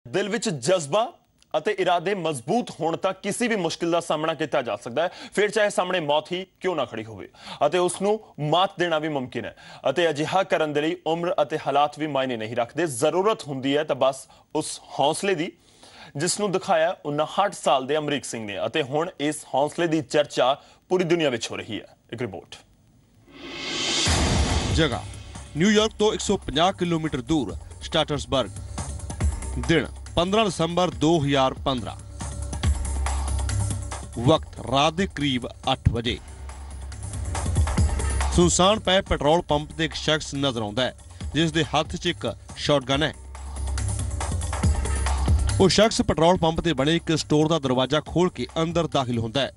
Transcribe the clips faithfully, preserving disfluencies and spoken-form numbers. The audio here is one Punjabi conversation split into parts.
दिल विच जज्बा ਅਤੇ ਇਰਾਦੇ ਮਜ਼ਬੂਤ ਹੋਣ ਤਾਂ ਕਿਸੇ ਵੀ ਮੁਸ਼ਕਿਲ ਦਾ ਸਾਹਮਣਾ ਕੀਤਾ ਜਾ ਸਕਦਾ ਹੈ, ਫਿਰ ਚਾਹੇ ਸਾਹਮਣੇ ਮੌਤ ਹੀ ਕਿਉਂ ਨਾ ਖੜੀ ਹੋਵੇ ਅਤੇ ਉਸ ਨੂੰ ਮਾਤ ਦੇਣਾ ਵੀ ਮੁਮਕਿਨ ਹੈ। ਅਤੇ ਅਜਿਹਾ ਕਰਨ ਦੇ ਲਈ ਉਮਰ ਅਤੇ ਹਾਲਾਤ ਵੀ ਮਾਇਨੇ ਨਹੀਂ ਰੱਖਦੇ। ਜ਼ਰੂਰਤ ਹੁੰਦੀ ਹੈ ਤਾਂ ਬਸ ਉਸ ਹੌਸਲੇ ਦੀ ਜਿਸ ਨੂੰ ਦਿਖਾਇਆ ਉਨੱਹਠ ਸਾਲ ਦੇ ਅਮਰੀਕ ਸਿੰਘ ਨੇ ਅਤੇ ਹੁਣ ਇਸ ਹੌਸਲੇ ਦੀ ਚਰਚਾ ਪੂਰੀ ਦੁਨੀਆ ਵਿੱਚ ਹੋ ਰਹੀ ਹੈ। ਇੱਕ ਰਿਪੋਰਟ। ਜਗ੍ਹਾ ਨਿਊਯਾਰਕ ਤੋਂ एक सौ पचास किलोमीटर दूर स्टार्टर्सबर्ग। दिन पंद्रह दिसंबर दो हज़ार पंद्रह। वक्त रात के करीब अठ बजे। सुनसान पै पेट्रोल पंप ते एक शख्स नजर आता है जिस दे हथ च एक शॉटगन है। वो शख्स पेट्रोल पंप ते बने एक स्टोर का दरवाजा खोल के अंदर दाखिल होता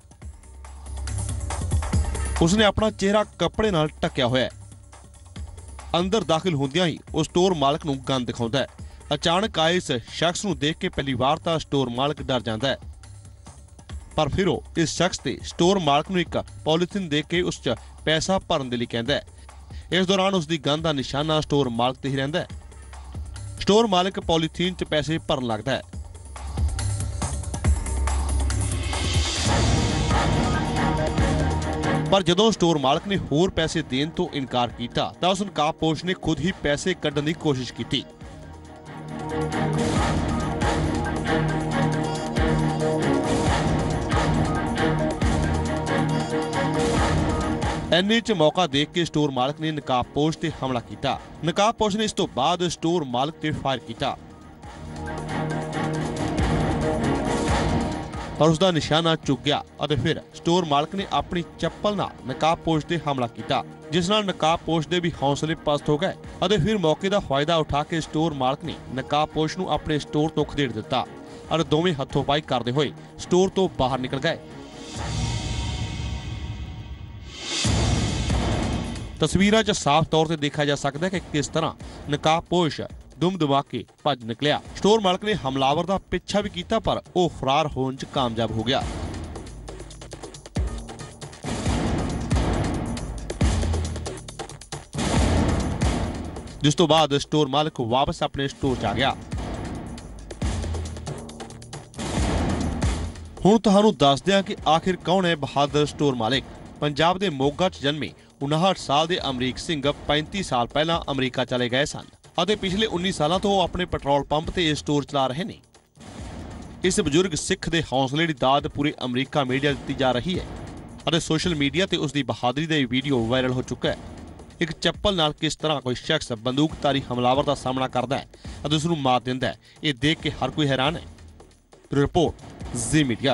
है। उसने अपना चेहरा कपड़े नाल ढकिया होया है। अंदर दाखिल होंदियां ही वो स्टोर मालक नूं गन दिखाउंदा है। अचानक आए इस शख्स नूं देख के पहली बार तां स्टोर मालक डर जाता है, पर फिर वो इस शख्स ते स्टोर मालक नूं एक पॉलीथिन दे के उस च पैसा भरन दे लई कहंदा है। इस दौरान उसदी गन दा निशाना स्टोर मालक ते ही रहिंदा है। स्टोर मालक पॉलीथीन च पैसे भरन लगदा है। पर जदों स्टोर मालक ने होर पैसे देण तो इनकार किया तां उस नकाबपोश ने खुद ही पैसे कढण दी कोशिश की। एने च मौका देख के स्टोर मालक ने नकाबपोश ते हमला किया। नकाबपोश ने इस तो बाद स्टोर मालक ते फायर किया पर उसका निशाना चुक गया और फिर स्टोर मालक ने अपनी चप्पल नाल नकाबपोश ते हमला किया, जिस नाल नकाबपोश दे भी हौसले पस्त हो गए। और फिर मौके का फायदा उठा के स्टोर मालक ने नकाबपोश नूं अपने स्टोर तो खदेड़ दिता और दोवें हथों पाई करते हुए स्टोर तो बाहर निकल गए। तस्वीरां च साफ तौर पर देखा जा सकता है कि किस तरह नकाबपोश दुम दुमा के भज निकलिया। स्टोर मालक ने हमलावर का पिछा भी किया पर वो फरार होने च कामयाब हो गया। जिस तो बाद स्टोर मालक वापस अपने स्टोर च आ गया। हुण तुहानूं दसदे हां कि आखिर कौन है बहादुर स्टोर मालिक। पंजाब के मोगा च जन्मे उनहठ साल के अमरीक सिंह पैंती साल पहला अमरीका चले गए सन ਅਤੇ ਪਿਛਲੇ उन्नीस ਸਾਲਾਂ ਤੋਂ ਉਹ ਆਪਣੇ ਪੈਟਰੋਲ ਪੰਪ ਤੇ ਇਹ ਸਟੋਰ ਚਲਾ ਰਹੇ ਨੇ। ਇਸ ਬਜ਼ੁਰਗ ਸਿੱਖ ਦੇ ਹੌਸਲੇ ਦੀ ਦਾਦ ਪੂਰੇ ਅਮਰੀਕਾ ਮੀਡੀਆ ਦਿੱਤੀ ਜਾ ਰਹੀ ਹੈ ਅਤੇ ਸੋਸ਼ਲ ਮੀਡੀਆ ਤੇ ਉਸ ਦੀ ਬਹਾਦਰੀ ਦਾ ਵੀਡੀਓ ਵਾਇਰਲ ਹੋ ਚੁੱਕਾ ਹੈ। ਇੱਕ ਚੱਪਲ ਨਾਲ ਕਿਸ ਤਰ੍ਹਾਂ ਕੋਈ ਸ਼ਖਸ ਬੰਦੂਕਧਾਰੀ ਹਮਲਾਵਰ ਦਾ ਸਾਹਮਣਾ ਕਰਦਾ ਹੈ ਅਤੇ ਉਸ ਨੂੰ ਮਾਤ ਦਿੰਦਾ ਹੈ, ਇਹ ਦੇਖ ਕੇ ਹਰ ਕੋਈ ਹੈਰਾਨ ਹੈ। ਰਿਪੋਰਟ ਜ਼ੀ ਮੀਡੀਆ।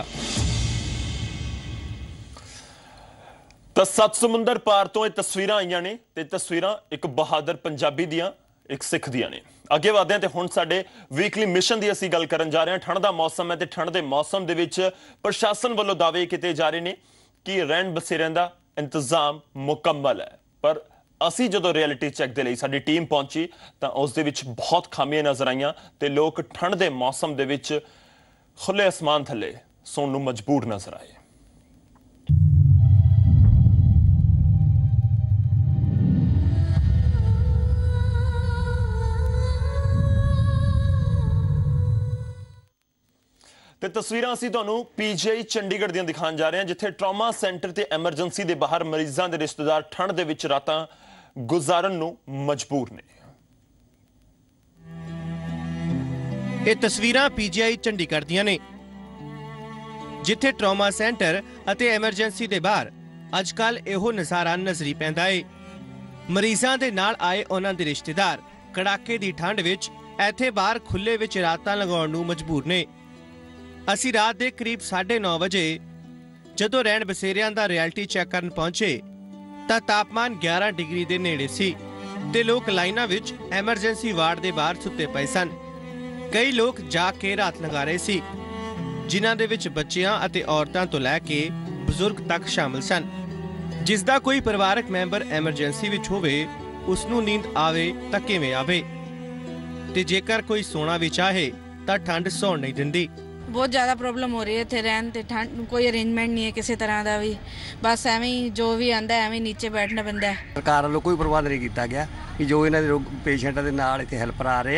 ਤਾਂ ਸੱਤ ਸਮੁੰਦਰ ਪਾਰ ਤੋਂ ਇਹ ਤਸਵੀਰਾਂ ਆਈਆਂ ਨੇ ਤੇ ਤਸਵੀਰਾਂ ਇੱਕ ਬਹਾਦਰ ਪੰਜਾਬੀ ਦੀਆਂ एक सिख दियां ने। अगे वधदे हां ते हुण साडे वीकली मिशन दी असीं गल करन जा रहे हां। ठंड दा मौसम है ते ठंड दे मौसम दे विच प्रशासन वल्लों दावे कीते जा रहे ने कि रहण बसेरिਆਂ ਦਾ इंतजाम मुकम्मल है, पर असीं जदों रियलिटी चैक दे लई साडी टीम पहुंची तां उस दे विच बहुत खामियां नज़र आईयां ते लोक ठंड दे मौसम दे विच खुले आसमान थल्ले सौण नूं मजबूर नज़र आए। ਤੇ ਤਸਵੀਰਾਂ ਅਸੀਂ ਤੁਹਾਨੂੰ ਪੀਜੀਆਈ ਚੰਡੀਗੜ੍ਹ ਦੀਆਂ ਦਿਖਾਉਣ ਜਾ ਰਹੇ ਹਾਂ, ਜਿੱਥੇ ਟਰਾਮਾ ਸੈਂਟਰ ਤੇ ਐਮਰਜੈਂਸੀ ਦੇ ਬਾਹਰ ਮਰੀਜ਼ਾਂ ਦੇ ਰਿਸ਼ਤੇਦਾਰ ਠੰਡ ਦੇ ਵਿੱਚ ਰਾਤਾਂ ਗੁਜ਼ਾਰਨ ਨੂੰ ਮਜਬੂਰ ਨੇ। ਇਹ ਤਸਵੀਰਾਂ ਪੀਜੀਆਈ ਚੰਡੀਗੜ੍ਹ ਦੀਆਂ ਨੇ, ਜਿੱਥੇ ਟਰਾਮਾ ਸੈਂਟਰ ਅਤੇ ਐਮਰਜੈਂਸੀ ਦੇ ਬਾਹਰ ਅੱਜਕੱਲ ਇਹੋ ਨਜ਼ਾਰਾ ਨਜ਼ਰੀ ਪੈਂਦਾ ਏ। ਮਰੀਜ਼ਾਂ ਦੇ ਨਾਲ ਆਏ ਉਹਨਾਂ ਦੇ ਰਿਸ਼ਤੇਦਾਰ ਕੜਾਕੇ ਦੀ ਠੰਡ ਵਿੱਚ ਇੱਥੇ ਬਾਹਰ ਖੁੱਲੇ ਵਿੱਚ ਰਾਤਾਂ ਲਗਾਉਣ ਨੂੰ ਮਜਬੂਰ ਨੇ। ਅਸੀਂ ਰਾਤ ਦੇ ਕਰੀਬ ਸਾਢੇ ਨੌ ਵਜੇ ਜਦੋਂ ਰਹਿਣ ਬਸੇਰਿਆਂ ਦਾ ਰਿਐਲਿਟੀ ਚੈੱਕ ਕਰਨ ਪਹੁੰਚੇ ਤਾਂ ਤਾਪਮਾਨ ਗਿਆਰਾਂ ਡਿਗਰੀ ਦੇ ਨੇੜੇ ਸੀ ਤੇ ਲੋਕ ਲਾਈਨਾਂ ਵਿੱਚ ਐਮਰਜੈਂਸੀ ਵਾਰਡ ਦੇ ਬਾਹਰ ਸੁੱਤੇ ਪਏ ਸਨ। ਕਈ ਲੋਕ ਜਾ ਕੇ ਰਾਤ ਲੰਘਾ ਰਹੇ ਸੀ, ਜਿਨ੍ਹਾਂ ਦੇ ਵਿੱਚ ਬੱਚਿਆਂ ਅਤੇ ਔਰਤਾਂ ਤੋਂ ਲੈ ਕੇ ਬਜ਼ੁਰਗ ਤੱਕ ਸ਼ਾਮਲ ਸਨ। ਜਿਸ ਦਾ ਕੋਈ ਪਰਿਵਾਰਕ ਮੈਂਬਰ ਐਮਰਜੈਂਸੀ ਵਿੱਚ ਹੋਵੇ ਉਸ ਨੂੰ ਨੀਂਦ ਆਵੇ ਤਾਂ ਕਿਵੇਂ ਆਵੇ, ਤੇ ਜੇਕਰ ਕੋਈ ਸੋਣਾ ਵੀ ਚਾਹੇ ਤਾਂ ਠੰਡ ਸੌਣ ਨਹੀਂ ਦਿੰਦੀ। बहुत ज़्यादा प्रॉब्लम हो रही है इत्थे रहन ते ठंड कोई अरेंजमेंट नहीं है किसी तरह का भी, बस एवें ही जो भी आंदा एवें नीचे बैठना पैंदा है। सरकार वालों कोई प्रबंध नहीं किया गया कि जो इन्हां दे पेशेंटां दे नाल इत्थे हैल्पर आ रहे हैं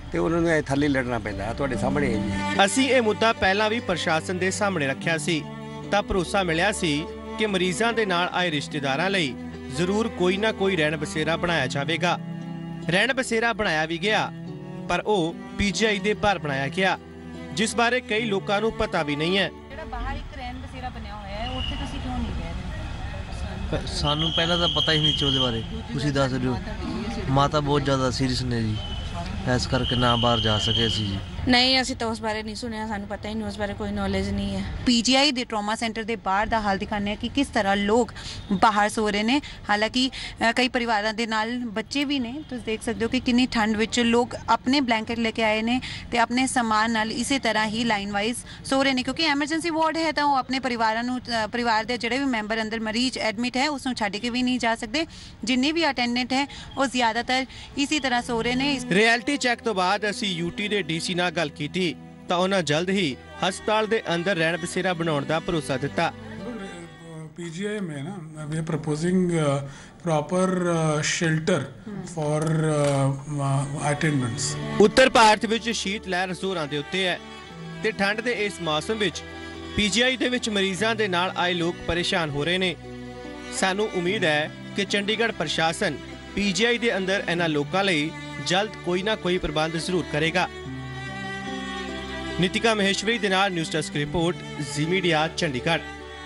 ਤੇ ਉਹਨਾਂ ਨੂੰ ਇਹ ਥੱਲੇ ਲੜਨਾ ਪੈਂਦਾ। ਤੁਹਾਡੇ ਸਾਹਮਣੇ ਹੈ ਜੀ। ਅਸੀਂ ਇਹ ਮੁੱਦਾ ਪਹਿਲਾਂ ਵੀ ਪ੍ਰਸ਼ਾਸਨ ਦੇ ਸਾਹਮਣੇ ਰੱਖਿਆ ਸੀ ਤਾਂ ਭਰੋਸਾ ਮਿਲਿਆ ਸੀ ਕਿ ਮਰੀਜ਼ਾਂ ਦੇ ਨਾਲ ਆਏ ਰਿਸ਼ਤੇਦਾਰਾਂ ਲਈ ਜ਼ਰੂਰ ਕੋਈ ਨਾ ਕੋਈ ਰਹਿਣ ਬਸੇਰਾ ਬਣਾਇਆ ਜਾਵੇਗਾ। ਰਹਿਣ ਬਸੇਰਾ ਬਣਾਇਆ ਵੀ ਗਿਆ, ਪਰ ਉਹ ਪੀਜੀਆਈ ਦੇ ਬਾਹਰ ਬਣਾਇਆ ਗਿਆ, ਜਿਸ ਬਾਰੇ ਕਈ ਲੋਕਾਂ ਨੂੰ ਪਤਾ ਵੀ ਨਹੀਂ ਹੈ। ਜਿਹੜਾ ਬਾਹਰ ਇੱਕ ਰਹਿਣ ਬਸੇਰਾ ਬਣਿਆ ਹੋਇਆ ਹੈ, ਉੱਥੇ ਤੁਸੀਂ ਕਿਉਂ ਨਹੀਂ ਗਏ? ਪ- ਸਾਨੂੰ ਪਹਿਲਾਂ ਤਾਂ ਪਤਾ ਹੀ ਨਹੀਂ ਸੀ ਉਹਦੇ ਬਾਰੇ। ਤੁਸੀਂ ਦੱਸ ਰਹੇ ਹੋ ਮਾਤਾ ਬਹੁਤ ਜ਼ਿਆਦਾ ਸੀਰੀਅਸ ਨੇ ਜੀ, ਇਸ ਕਰਕੇ ਨਾ ਬਾਹਰ ਜਾ ਸਕੇ ਅਸੀਂ ਜੀ। ਨਹੀਂ, ਅਸੀਂ ਤਾਂ ਉਸ ਬਾਰੇ ਨਹੀਂ ਸੁਣਿਆ, ਸਾਨੂੰ ਪਤਾ ਹੀ ਨਹੀਂ, ਉਸ ਬਾਰੇ ਕੋਈ ਨੌਲੇਜ ਨਹੀਂ ਹੈ। ਪੀਜੀਆਈ ਦੇ ਟਰਾਮਾ ਸੈਂਟਰ ਦੇ ਬਾਹਰ ਦਾ ਹਾਲ ਦਿਖਾਉਂਦੇ ਆ ਕਿ ਕਿਸ ਤਰ੍ਹਾਂ ਲੋਕ ਬਾਹਰ ਸੋ ਰਹੇ ਨੇ। ਹਾਲਾਂਕਿ ਅ, ਕਈ ਪਰਿਵਾਰਾਂ ਦੇ ਨਾਲ ਬੱਚੇ ਵੀ ਨੇ। ਤੁਸੀਂ ਦੇਖ ਸਕਦੇ ਹੋ ਕਿ ਕਿੰਨੀ ਠੰਡ ਵਿੱਚ ਲੋਕ ਆਪਣੇ ਬਲੈਂਕਟ ਲੈ ਕੇ ਆਏ ਨੇ ਤੇ ਆਪਣੇ ਸਮਾਨ ਨਾਲ ਇਸੇ ਤਰ੍ਹਾਂ ਹੀ ਲਾਈਨ ਵਾਈਜ਼ ਸੋ ਰਹੇ ਨੇ, ਕਿਉਂਕਿ ਐਮਰਜੈਂਸੀ ਵਾਰਡ ਹੈ ਤਾਂ ਉਹ ਆਪਣੇ ਪਰਿਵਾਰਾਂ ਨੂੰ ਅ, ਪਰਿਵਾਰ ਦੇ ਜਿਹੜੇ ਵੀ ਮੈਂਬਰ ਅੰਦਰ ਮਰੀਜ਼ ਐਡਮਿਟ ਹੈ ਉਸ ਨੂੰ ਛੱਡ ਕੇ ਵੀ ਨਹੀਂ ਜਾ ਸਕਦੇ। ਜਿੰਨੇ ਵੀ ਅਟੈਂਡੈਂਟ ਹੈ ਉਹ ਜ਼ਿਆਦਾਤਰ ਇਸੇ ਤਰ੍ਹਾਂ ਸੋ ਰਹੇ ਨੇ। ਰਿਐਲਿਟੀ ਚੈੱਕ ਤੋਂ ਬਾਅਦ ਅਸੀਂ ਯੂਟੀ ਦੇ ਡੀਸੀ ਨਾਲ ਗੱਲ ਕੀਤੀ ਤਾਂ ਉਹਨਾਂ ਜਲਦ ਹੀ ਹਸਪਤਾਲ ਦੇ ਅੰਦਰ ਰਹਿਣ ਬਸੇਰਾ ਬਣਾਉਣ ਦਾ ਭਰੋਸਾ ਦਿੱਤਾ। पीजीआई में ना we are proposing proper shelter for attendants. ਉੱਤਰ ਭਾਰਤ ਵਿੱਚ ਸ਼ੀਤ ਲਹਿਰ ਜ਼ੋਰਾਂ ਦੇ ਉੱਤੇ ਹੈ ਤੇ ਠੰਡ ਦੇ ਇਸ ਮੌਸਮ ਵਿੱਚ ਪੀਜੀਆਈ ਦੇ ਵਿੱਚ ਮਰੀਜ਼ਾਂ ਦੇ ਨਾਲ ਆਏ ਲੋਕ ਪਰੇਸ਼ਾਨ ਹੋ ਰਹੇ ਨੇ। ਸਾਨੂੰ ਉਮੀਦ ਹੈ ਕਿ ਚੰਡੀਗੜ੍ਹ ਪ੍ਰਸ਼ਾਸਨ ਪੀਜੀਆਈ ਦੇ ਅੰਦਰ ਇਹਨਾਂ ਲੋਕਾਂ ਲਈ ਜਲਦ ਕੋਈ ਨਾ ਕੋਈ ਪ੍ਰਬੰਧ ਜ਼ਰੂਰ ਕਰੇਗਾ। ਨੀਤਿਕਾ ਮਹੇਸ਼ਵਰੀ ਦੇ ਨਾਲ ਨਿਊਜ਼ ਡੈਸਕ ਰਿਪੋਰਟ, ਜ਼ੀ ਮੀਡੀਆ, ਚੰਡੀਗੜ੍ਹ।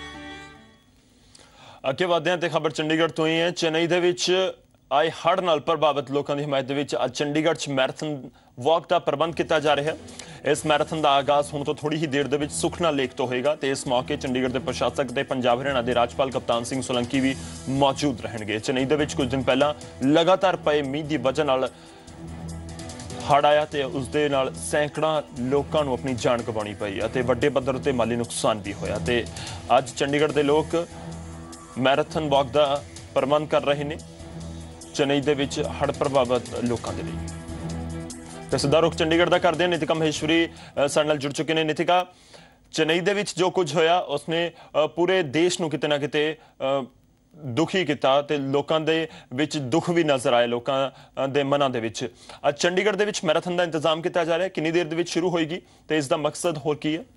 ਅੱਗੇ ਵਧਦੇ ਹਾਂ ਤੇ ਖਬਰ ਚੰਡੀਗੜ੍ਹ ਤੋਂ ਹੀ ਹੈ। ਚੇਨਈ ਦੇ ਵਿੱਚ ਆਏ ਹੜ੍ਹ ਨਾਲ ਪ੍ਰਭਾਵਿਤ ਲੋਕਾਂ ਦੀ ਹਮਾਇਤ ਦੇ ਵਿੱਚ ਅੱਜ ਚੰਡੀਗੜ੍ਹ 'ਚ ਮੈਰਾਥਨ ਵਾਕ ਦਾ ਪ੍ਰਬੰਧ ਕੀਤਾ ਜਾ ਰਿਹਾ ਹੈ। ਇਸ ਮੈਰਾਥਨ ਦਾ ਆਗਾਜ਼ ਹੁਣ ਤੋਂ ਥੋੜੀ ਹੀ ਦੇਰ ਦੇ ਵਿੱਚ ਸੁਖਨਾ ਲੇਕ ਤੋਂ ਹੋਏਗਾ ਤੇ ਇਸ ਮੌਕੇ ਚੰਡੀਗੜ੍ਹ ਦੇ ਪ੍ਰਸ਼ਾਸਕ ਤੇ ਪੰਜਾਬ ਹਰਿਆਣਾ ਦੇ ਰਾਜਪਾਲ ਕਪਤਾਨ ਸਿੰਘ ਸੋਲੰਕੀ ਵੀ ਮੌਜੂਦ ਰਹਿਣਗੇ। ਚੇਨਈ ਦੇ ਵਿੱਚ ਕੁਝ ਦਿਨ ਪਹਿਲਾਂ ਲਗਾਤਾਰ ਪਏ ਮੀਂਹ ਦੀ ਵਜ੍ਹਾ ਨਾਲ ਹੜ੍ਹ ਆਇਆ ਤੇ ਉਸ ਦੇ ਨਾਲ ਸੈਂਕੜਾਂ ਲੋਕਾਂ ਨੂੰ ਆਪਣੀ ਜਾਨ ਗਵਾਉਣੀ ਪਈ ਅਤੇ ਵੱਡੇ ਪੱਧਰ ਉੱਤੇ ਮਾਲੀ ਨੁਕਸਾਨ ਵੀ ਹੋਇਆ ਤੇ ਅੱਜ ਚੰਡੀਗੜ੍ਹ ਦੇ ਲੋਕ ਮੈਰਾਥਨ ਵਾਕ ਦਾ ਪ੍ਰਬੰਧ ਕਰ ਰਹੇ ਨੇ ਚੇਨਈ ਦੇ ਵਿੱਚ ਹੜ੍ਹ ਪ੍ਰਭਾਵਿਤ ਲੋਕਾਂ ਦੇ ਲਈ। ਤੇ ਸਿੱਧਾ ਰੁਖ ਚੰਡੀਗੜ੍ਹ ਦਾ ਕਰਦੇ ਹਾਂ। ਨੀਤਿਕਾ ਮਹੇਸ਼ਵਰੀ ਸਾਡੇ ਨਾਲ ਜੁੜ ਚੁੱਕੇ ਨੇ। ਨੀਤਿਕਾ, ਚੇਨਈ ਦੇ ਵਿੱਚ ਜੋ ਕੁਝ ਹੋਇਆ ਉਸਨੇ ਪੂਰੇ ਦੇਸ਼ ਨੂੰ ਕਿਤੇ ਨਾ ਕਿਤੇ ਦੁਖੀ ਕੀਤਾ ਤੇ ਲੋਕਾਂ ਦੇ ਵਿੱਚ ਦੁੱਖ ਵੀ ਨਜ਼ਰ ਆਏ, ਲੋਕਾਂ ਦੇ ਮਨਾਂ ਦੇ ਵਿੱਚ। ਅੱਜ ਚੰਡੀਗੜ੍ਹ ਦੇ ਵਿੱਚ ਮੈਰਾਥਨ ਦਾ ਇੰਤਜ਼ਾਮ ਕੀਤਾ ਜਾ ਰਿਹਾ, ਕਿੰਨੀ ਦੇਰ ਦੇ ਵਿੱਚ ਸ਼ੁਰੂ ਹੋਏਗੀ ਤੇ ਇਸ ਦਾ ਮਕਸਦ ਹੋਰ ਕੀ ਹੈ?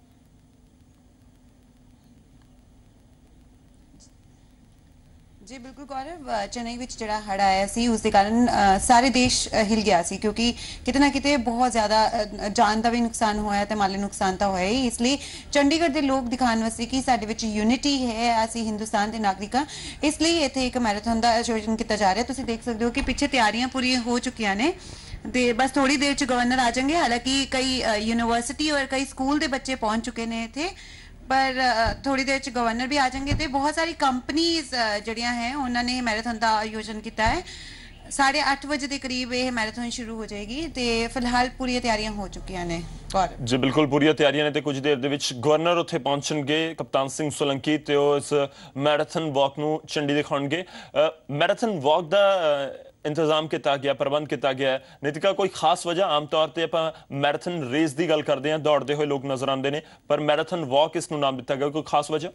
ਜੀ ਬਿਲਕੁਲ ਗੌਰਵ, ਚੇਨਈ ਵਿੱਚ ਜਿਹੜਾ ਹੜ੍ਹ ਆਇਆ ਸੀ ਉਸ ਦੇ ਕਾਰਨ ਸਾਰੇ ਦੇਸ਼ ਹਿਲ ਗਿਆ ਸੀ, ਕਿਉਂਕਿ ਕਿਤੇ ਨਾ ਕਿਤੇ ਬਹੁਤ ਜ਼ਿਆਦਾ ਜਾਨ ਦਾ ਵੀ ਨੁਕਸਾਨ ਹੋਇਆ ਤੇ ਮਾਲੀ ਨੁਕਸਾਨ ਤਾਂ ਹੋਇਆ ਹੀ। ਇਸ ਲਈ ਚੰਡੀਗੜ੍ਹ ਦੇ ਲੋਕ ਦਿਖਾਉਣ ਵਾਸਤੇ ਕਿ ਸਾਡੇ ਵਿੱਚ ਯੂਨਿਟੀ ਹੈ, ਅਸੀਂ ਹਿੰਦੁਸਤਾਨ ਦੇ ਨਾਗਰਿਕ ਹਾਂ, ਇਸ ਲਈ ਇੱਥੇ ਇੱਕ ਮੈਰਾਥਨ ਦਾ ਆਯੋਜਨ ਕੀਤਾ ਜਾ ਰਿਹਾ। ਤੁਸੀਂ ਦੇਖ ਸਕਦੇ ਹੋ ਕਿ ਪਿੱਛੇ ਤਿਆਰੀਆਂ ਪੂਰੀਆਂ ਹੋ ਚੁੱਕੀਆਂ ਨੇ ਤੇ ਬਸ ਥੋੜੀ ਦੇਰ 'ਚ ਗਵਰਨਰ ਆ ਜਾਣਗੇ। ਹਾਲਾਂਕਿ ਕਈ ਯੂਨੀਵਰਸਿਟੀ ਔਰ ਕਈ ਸਕੂਲ ਦੇ ਬੱਚੇ ਪਹੁੰਚ ਚੁੱਕੇ ਨੇ ਇੱਥੇ, ਪਰ ਥੋੜੀ ਦੇਰ 'ਚ ਗਵਰਨਰ ਵੀ ਆ ਜਾਣਗੇ ਤੇ ਬਹੁਤ ਸਾਰੀ ਕੰਪਨੀਜ਼ ਜਿਹੜੀਆਂ ਹੈ ਉਹਨਾਂ ਨੇ ਮੈਰਾਥਨ ਦਾ ਆਯੋਜਨ ਕੀਤਾ ਹੈ। ਸਾਢੇ ਅੱਠ ਵਜੇ ਦੇ ਕਰੀਬ ਇਹ ਮੈਰਾਥਨ ਸ਼ੁਰੂ ਹੋ ਜਾਏਗੀ ਤੇ ਫਿਲਹਾਲ ਪੂਰੀਆਂ ਤਿਆਰੀਆਂ ਹੋ ਚੁੱਕੀਆਂ ਨੇ। ਜੀ ਬਿਲਕੁਲ, ਪੂਰੀਆਂ ਤਿਆਰੀਆਂ ਨੇ ਤੇ ਕੁਝ ਦੇਰ ਦੇ ਵਿੱਚ ਗਵਰਨਰ ਉੱਥੇ ਪਹੁੰਚਣਗੇ ਕਪਤਾਨ ਸਿੰਘ ਸੋਲੰਕੀ ਤੇ ਉਹ ਇਸ ਮੈਰਾਥਨ ਵਾਕ ਨੂੰ ਝੰਡੀ ਦਿਖਾਉਣਗੇ। ਮੈਰਾਥਨ ਵਾਕ ਦਾ ਇੰਤਜ਼ਾਮ ਕੀਤਾ ਗਿਆ, ਪ੍ਰਬੰਧ ਕੀਤਾ ਗਿਆ। ਨੀਤਿਕਾ, ਕੋਈ ਖਾਸ ਵਜ੍ਹਾ? ਆਮ ਤੌਰ ਤੇ ਆਪਾਂ ਮੈਰਾਥਨ ਰੇਸ ਦੀ ਗੱਲ ਕਰਦੇ ਹਾਂ, ਦੌੜਦੇ ਹੋਏ ਲੋਕ ਨਜ਼ਰ ਆਉਂਦੇ ਨੇ, ਪਰ ਮੈਰਾਥਨ ਵਾਕ ਇਸ ਨੂੰ ਨਾਮ ਦਿੱਤਾ ਗਿਆ, ਕੋਈ ਖਾਸ ਵਜ੍ਹਾ?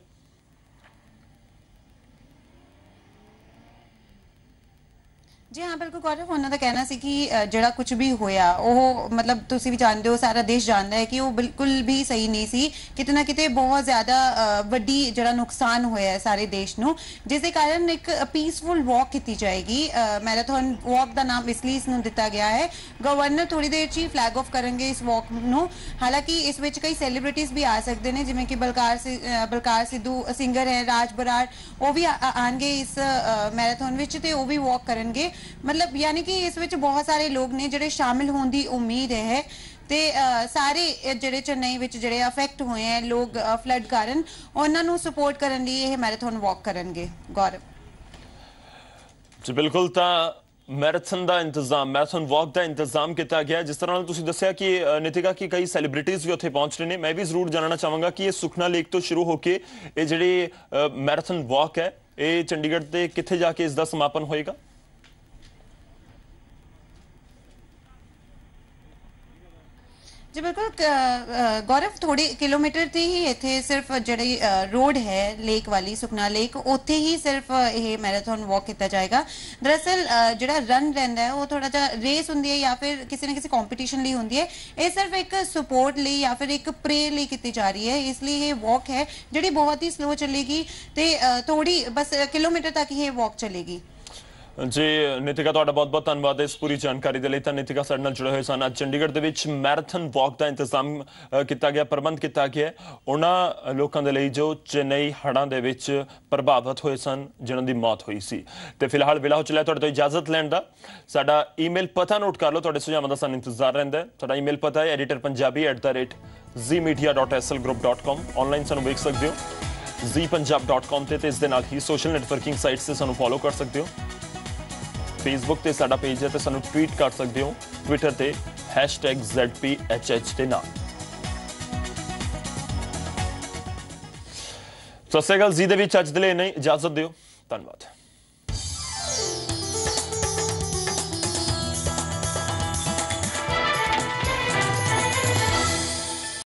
ਜੀ ਹਾਂ ਬਿਲਕੁਲ ਗੌਰਵ, ਉਹਨਾਂ ਦਾ ਕਹਿਣਾ ਸੀ ਕਿ ਜਿਹੜਾ ਕੁਝ ਵੀ ਹੋਇਆ ਉਹ ਮਤਲਬ ਤੁਸੀਂ ਵੀ ਜਾਣਦੇ ਹੋ, ਸਾਰਾ ਦੇਸ਼ ਜਾਣਦਾ ਹੈ ਕਿ ਉਹ ਬਿਲਕੁਲ ਵੀ ਸਹੀ ਨਹੀਂ ਸੀ। ਕਿਤੇ ਨਾ ਕਿਤੇ ਬਹੁਤ ਜ਼ਿਆਦਾ ਵੱਡੀ ਜਿਹੜਾ ਨੁਕਸਾਨ ਹੋਇਆ ਹੈ ਸਾਰੇ ਦੇਸ਼ ਨੂੰ, ਜਿਸ ਦੇ ਕਾਰਨ ਇੱਕ ਪੀਸਫੁਲ ਵਾਕ ਕੀਤੀ ਜਾਏਗੀ। ਮੈਰਾਥਨ ਵਾਕ ਦਾ ਨਾਮ ਇਸ ਲਈ ਇਸ ਨੂੰ ਦਿੱਤਾ ਗਿਆ ਹੈ। ਗਵਰਨਰ ਥੋੜੀ ਦੇਰ 'ਚ ਹੀ ਫਲੈਗ ਆਫ ਕਰਨਗੇ ਇਸ ਵਾਕ ਨੂੰ। ਹਾਲਾਂਕਿ ਇਸ ਵਿੱਚ ਕਈ ਸੈਲੀਬ੍ਰਿਟੀਜ਼ ਵੀ ਆ ਸਕਦੇ ਨੇ, ਜਿਵੇਂ ਕਿ ਬਲਕਾਰ ਬਲਕਾਰ ਸਿੱਧੂ ਸਿੰਗਰ ਹੈ, ਰਾਜ ਬਰਾੜ, ਉਹ ਵੀ ਆਉਣਗੇ ਇਸ ਮੈਰਾਥਨ ਵਿੱਚ ਤੇ ਉਹ ਵੀ ਵਾਕ ਕਰਨਗੇ। मतलब यानी कि इस विच बहुत सारे लोग ने जिहड़े शामिल होने की उम्मीद है ते सारे जिहड़े चेन्नई विच जिहड़े अफेक्ट हुए हैं लोग फ्लड कारण, उन्हां नूं सपोर्ट करन लई इह मैराथन वॉक करनगे। गौरव जी बिल्कुल, तां मैराथन का इंतजाम मैराथन वॉक का इंतजाम किया गया। जिस तरह तुसीं दस्सिया कि नीतिका की कई सैलीब्रिटीज़ भी उत्थे पहुंच रहे हैं, मैं भी जरूर जानना चाहांगा कि ये सुखना लेक तो शुरू होके ये जिहड़ी मैराथन वॉक है ये चंडीगढ़ ते कित्थे जाके इसका समापन होएगा? जी बिल्कुल क- गौरव थोड़े किलोमीटर ਤੇ ਹੀ ਇੱਥੇ ਸਿਰਫ ਜਿਹੜੀ ਰੋਡ ਹੈ ਲੇਕ ਵਾਲੀ ਸੁਖਨਾ ਲੇਕ ਉੱਥੇ ਹੀ ਸਿਰਫ ਇਹ ਮੈਰਾਥਨ ਵਾਕ ਕੀਤਾ ਜਾਏਗਾ। ਦਰਅਸਲ ਜਿਹੜਾ ਰਨ ਰਹਿੰਦਾ ਹੈ ਉਹ ਥੋੜਾ ਜਿਹਾ ਰੇਸ ਹੁੰਦੀ ਹੈ ਜਾਂ ਫਿਰ ਕਿਸੇ ਨਾ ਕਿਸੇ ਕੰਪੀਟੀਸ਼ਨ ਲਈ ਹੁੰਦੀ ਹੈ। ਇਹ ਸਿਰਫ ਇੱਕ ਸਪੋਰਟ ਲਈ ਜਾਂ ਫਿਰ ਇੱਕ ਪ੍ਰੇ ਲਈ ਕੀਤੀ ਜਾ ਰਹੀ ਹੈ, ਇਸ ਲਈ ਇਹ ਵਾਕ ਹੈ ਜਿਹੜੀ ਬਹੁਤ ਹੀ ਸਲੋ ਚੱਲੇਗੀ ਤੇ ਥੋੜੀ ਬਸ ਕਿਲੋਮੀਟਰ ਤੱਕ ਹੀ ਇਹ ਵਾਕ ਚੱਲੇਗੀ। जी ਨੀਤਿਕਾ ਤੁਹਾਡਾ ਬਹੁਤ ਬਹੁਤ ਧੰਨਵਾਦ ਇਸ ਪੂਰੀ ਜਾਣਕਾਰੀ ਦੇ ਲਈ। ਤਾਂ ਨੀਤਿਕਾ ਸਾਡੇ ਨਾਲ ਜੁੜੇ ਹੋਏ ਸਨ। ਅੱਜ ਚੰਡੀਗੜ੍ਹ ਦੇ ਵਿੱਚ ਮੈਰਾਥਨ ਵਾਕ ਦਾ ਇੰਤਜ਼ਾਮ ਕੀਤਾ ਗਿਆ, ਪ੍ਰਬੰਧ ਕੀਤਾ ਗਿਆ ਉਹਨਾਂ ਲੋਕਾਂ ਦੇ ਲਈ ਜੋ ਚੇਨਈ ਹੜ੍ਹਾਂ ਦੇ ਵਿੱਚ ਪ੍ਰਭਾਵਿਤ ਹੋਏ ਸਨ, ਜਿਨ੍ਹਾਂ ਦੀ ਮੌਤ ਹੋਈ ਸੀ। ਤੇ ਫਿਲਹਾਲ ਵੇਲਾ ਹੋ ਚੱਲਿਆ ਤੁਹਾਡੇ ਤੋਂ ਇਜਾਜ਼ਤ ਲੈਣ ਦਾ। ਸਾਡਾ ਈਮੇਲ ਪਤਾ ਨੋਟ ਕਰ ਲਓ, ਤੁਹਾਡੇ ਸੁਝਾਵਾਂ ਦਾ ਸਾਨੂੰ ਇੰਤਜ਼ਾਰ ਰਹਿੰਦਾ। ਸਾਡਾ ਈਮੇਲ ਪਤਾ ਹੈ editor Punjabi at the rate Zee Media dot S L group dot com. Online ਸਾਨੂੰ ਵੇਖ ਸਕਦੇ ਹੋ ਜ਼ੀ ਪੰਜਾਬ ਡਾਟ ਕਾਮ ਤੇ ਇਸ ਦੇ ਨਾਲ ਹੀ ਸੋਸ਼ਲ ਨੈਟਵਰਕਿੰਗ ਸਾਈਟਸ ਤੇ ਸਾਨੂੰ ਫੋਲੋ ਕਰ ਸਕਦੇ ਹੋ। ਫੇਸਬੁੱਕ ਤੇ ਸਾਡਾ ਪੇਜ ਹੈ ਤੇ ਸਾਨੂੰ ਟਵੀਟ ਕਰ ਸਕਦੇ ਹੋ ਟਵਿੱਟਰ ਤੇ hashtag Z P H H ਦੇ ਨਾਲ। ਸਤਿ ਸ਼੍ਰੀ ਅਕਾਲ। ਜੀ ਦੇ ਵਿੱਚ ਅੱਜ ਦੇ ਲਈ ਨਹੀਂ ਇਜਾਜ਼ਤ ਦਿਓ। ਧੰਨਵਾਦ।